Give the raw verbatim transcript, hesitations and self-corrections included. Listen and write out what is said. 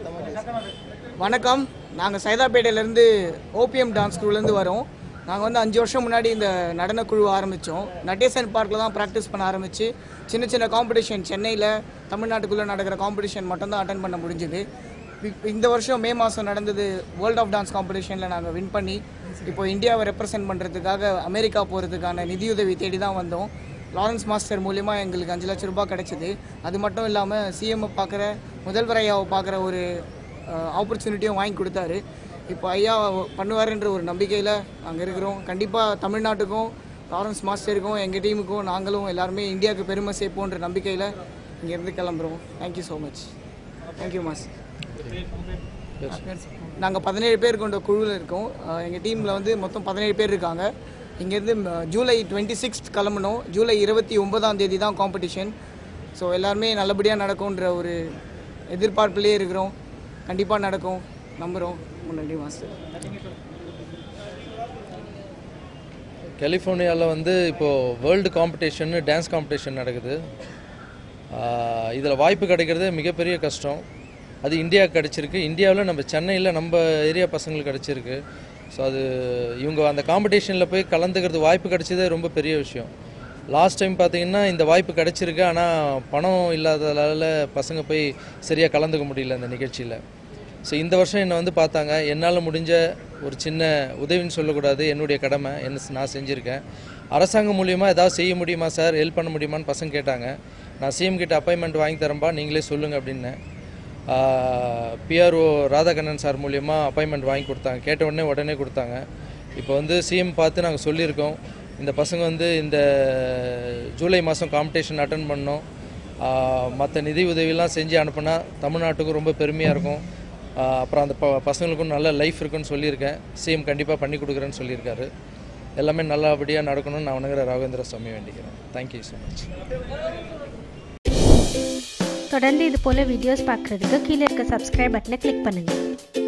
வணக்கம். நாங்கள் சைதாப்பேட்டையிலேருந்து OPM dance குழுலேருந்து வரோம். நாங்கள் வந்து அஞ்சு வருஷம் முன்னாடி இந்த நடனக்குழு ஆரம்பித்தோம். நடேசன் பார்க்கில் தான் ப்ராக்டிஸ் பண்ண ஆரம்பித்து சின்ன சின்ன காம்படிஷன் சென்னையில் தமிழ்நாட்டுக்குள்ளே நடக்கிற காம்படிஷன் மட்டும்தான் அட்டன் பண்ண முடிஞ்சுது. இந்த வருஷம் மே மாதம் நடந்தது வேர்ல்ட் ஆஃப் டான்ஸ் காம்படிஷனில் நாங்கள் வின் பண்ணி இப்போ இந்தியாவை ரெப்ரசென்ட் பண்ணுறதுக்காக அமெரிக்கா போகிறதுக்கான நிதியுதவி தேடி தான் வந்தோம். லாரன்ஸ் மாஸ்டர் மூலிமா எங்களுக்கு அஞ்சு லட்ச ரூபாய் கிடச்சிது. அது மட்டும் இல்லாமல் சிஎம்ஐ பார்க்குற முதல்வர் ஐயாவை பார்க்குற ஒரு ஆப்பர்ச்சுனிட்டியும் வாங்கி கொடுத்தாரு. இப்போ ஐயா பண்ணுவாருன்ற ஒரு நம்பிக்கையில் நாங்கள் இருக்கிறோம். கண்டிப்பாக தமிழ்நாட்டுக்கும் லாரன்ஸ் மாஸ்டருக்கும் எங்கள் டீமுக்கும் நாங்களும் எல்லாருமே இந்தியாவுக்கு பெருமை சேர்ப்போன்ற நம்பிக்கையில் இங்கேருந்து கிளம்புறோம். Thank you so much. Thank you master. நாங்கள் பதினேழு பேர் கொண்ட குழுவில் இருக்கோம். எங்கள் டீமில் வந்து மொத்தம் பதினேழு பேர் இருக்காங்க. இங்கேருந்து ஜூலை டுவெண்ட்டி சிக்ஸ்த் கிளம்பணும். ஜூலை இருபத்தி ஒன்பதாம் தேதி தான் காம்படிஷன். ஸோ எல்லாருமே நல்லபடியாக நடக்கும்ன்ற ஒரு எதிர்பார்ப்புலேயே இருக்கிறோம். கண்டிப்பாக நடக்கும் நம்புகிறோம். முன்னாடி மாஸ்டர். கலிஃபோர்னியாவில் வந்து இப்போது வேர்ல்டு காம்படிஷன் டான்ஸ் காம்படிஷன் நடக்குது. இதில் வாய்ப்பு கிடைக்கிறது மிகப்பெரிய கஷ்டம். அது இந்தியாவுக்கு கிடச்சிருக்கு. இந்தியாவில் நம்ம சென்னையில் நம்ம ஏரியா பசங்களுக்கு கிடச்சிருக்கு. ஸோ அது இவங்க அந்த காம்படிஷனில் போய் கலந்துக்கிறது வாய்ப்பு கிடச்சதே ரொம்ப பெரிய விஷயம். லாஸ்ட் டைம் பார்த்திங்கன்னா இந்த வாய்ப்பு கிடச்சிருக்கு. ஆனால் பணம் இல்லாததால் பசங்க போய் சரியாக கலந்துக்க முடியல இந்த நிகழ்ச்சியில். ஸோ இந்த வருஷம் என்னை வந்து பார்த்தாங்க. என்னால் முடிஞ்ச ஒரு சின்ன உதவின்னு சொல்லக்கூடாது, என்னுடைய கடமை என்ன நான் செஞ்சுருக்கேன். அரசாங்கம் மூலியமாக ஏதாவது செய்ய முடியுமா சார், ஹெல்ப் பண்ண முடியுமான்னு பசங்க கேட்டாங்க. நான் சிஎம் கிட்ட அப்பாயின்மெண்ட் வாங்கி தரேன்பா, நீங்களே சொல்லுங்கள் அப்படின்னேன். பிஆர்ஓ ராதாகண்ணன் சார் மூலியமாக அப்பாயின்மெண்ட் வாங்கி கொடுத்தாங்க. கேட்ட உடனே உடனே கொடுத்தாங்க. இப்போ வந்து சிஎம் பார்த்து நாங்கள் சொல்லியிருக்கோம், இந்த பசங்க வந்து இந்த ஜூலை மாதம் காம்படிஷன் அட்டன் பண்ணோம், மற்ற நிதி உதவியெல்லாம் செஞ்சு அனுப்புனா தமிழ்நாட்டுக்கும் ரொம்ப பெருமையாக இருக்கும், அப்புறம் அந்த ப பசங்களுக்கும் நல்ல லைஃப் இருக்குன்னு சொல்லியிருக்கேன். சிஎம் கண்டிப்பாக பண்ணி கொடுக்குறேன்னு சொல்லியிருக்காரு. எல்லாமே நல்லபடியாக நடக்கணும்னு நான் உனகிற ராகவேந்திர சுவாமி வேண்டிக்கிறேன். Thank you so much. தொடர்ந்து இது போல் வீடியோஸ் பார்க்குறதுக்கு கீழே இருக்க சப்ஸ்கிரைப் பட்டனை கிளிக் பண்ணுங்கள்.